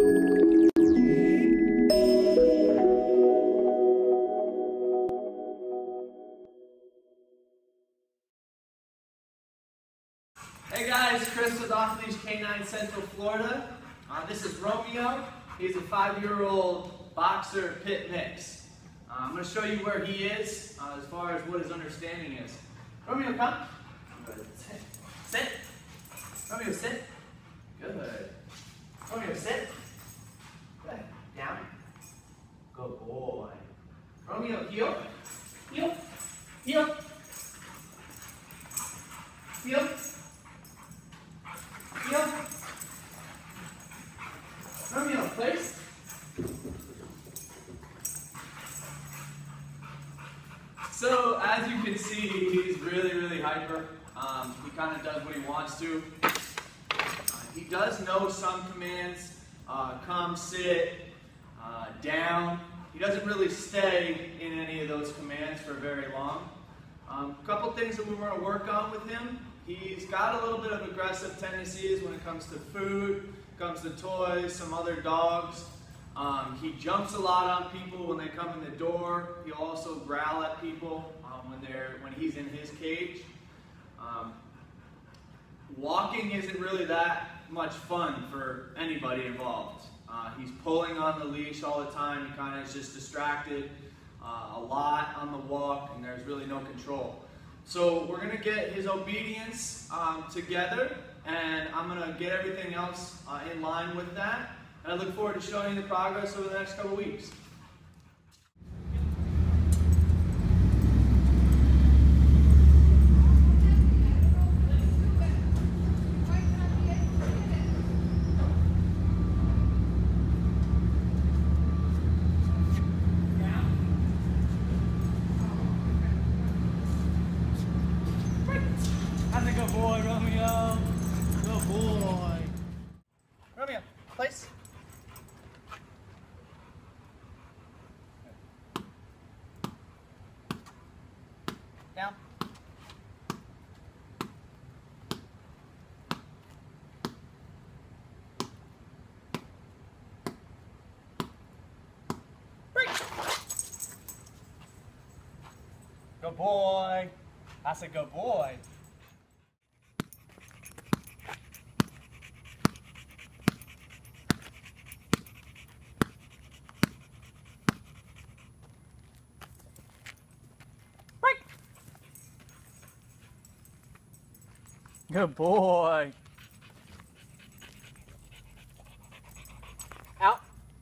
Hey guys, Chris with Off-Leash K9 Central Florida. This is Romeo. He's a 5-year-old boxer pit mix. I'm going to show you where he is as far as what his understanding is. Romeo, come. Good. Sit. Sit. Romeo, sit. Good. Romeo, sit. Good. Down. Good boy. Romeo, heel. Heel. Heel. Heel. Heel. Romeo, place. So, as you can see, he's really hyper. He kind of does what he wants to. He does know some commands, come, sit, down. He doesn't really stay in any of those commands for very long. A couple things that we want to work on with him. He's got a little bit of aggressive tendencies when it comes to food, comes to toys, some other dogs. He jumps a lot on people when they come in the door. He'll also growl at people when he's in his cage. Walking isn't really that much fun for anybody involved. He's pulling on the leash all the time. He kind of is just distracted a lot on the walk, and there's really no control. So we're going to get his obedience together, and I'm going to get everything else in line with that. And I look forward to showing you the progress over the next couple weeks. That's a good boy, Romeo. Good boy. Romeo, place. Down. Break. Good boy. That's a good boy. Good boy. Out.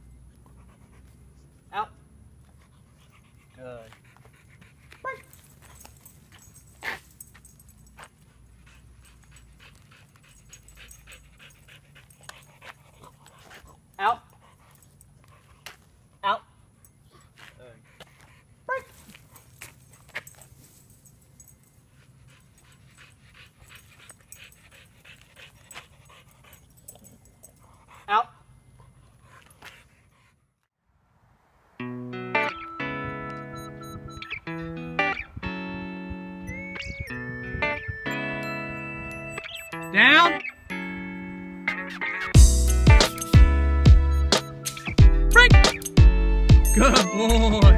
Out. Good. Break. Out. Out. Good. Break. Out. Down. Break. Good boy.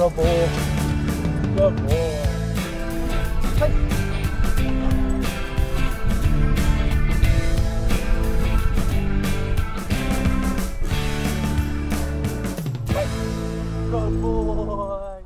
Good boy. Good boy. Hey. Good boy.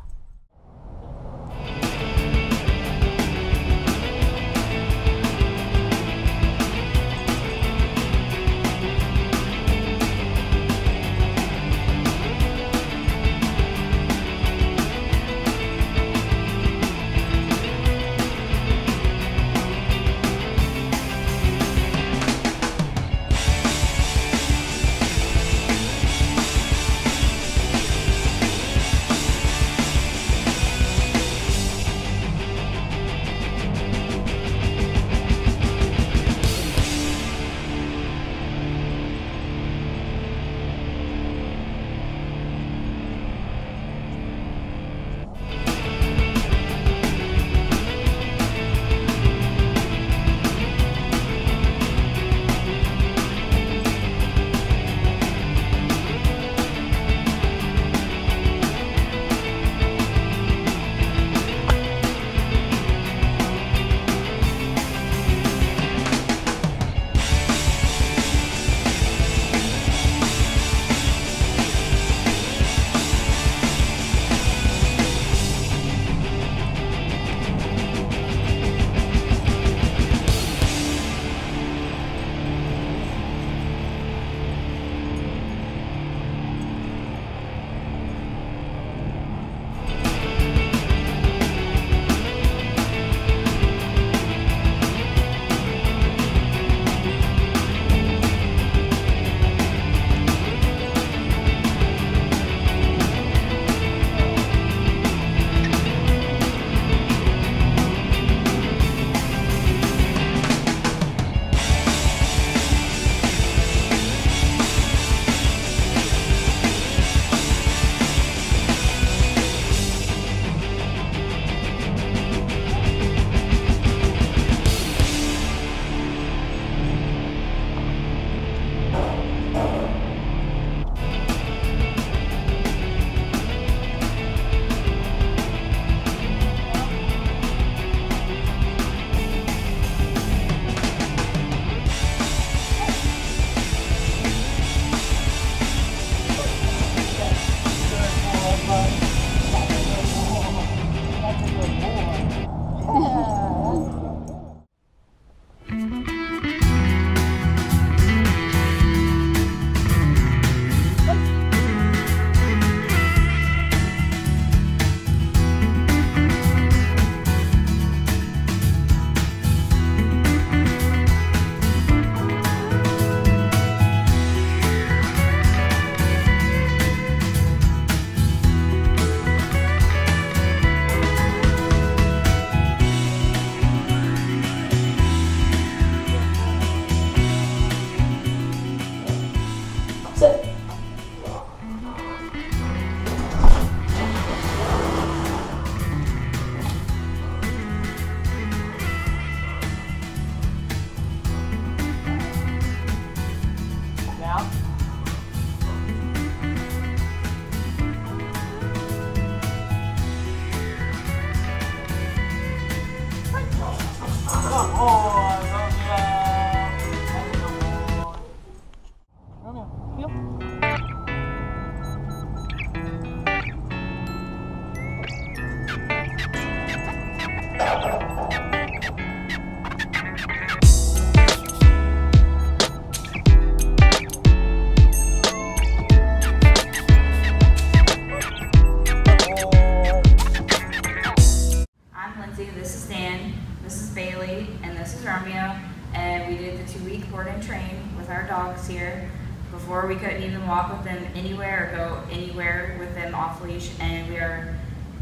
And this is Romeo, and we did the 2-week board and train with our dogs here. Before we couldn't even walk with them anywhere or go anywhere with them off leash, and we are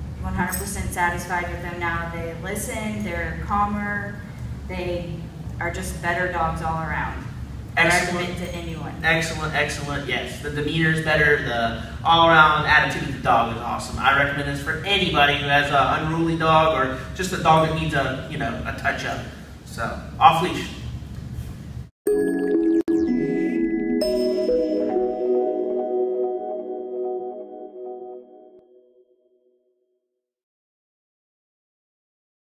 100% satisfied with them now. They listen, they're calmer, they are just better dogs all around. Excellent. Recommend to anyone. Excellent, excellent, yes. The demeanor is better, the all-around attitude of the dog is awesome. I recommend this for anybody who has an unruly dog or just a dog that needs a touch-up. So, off leash.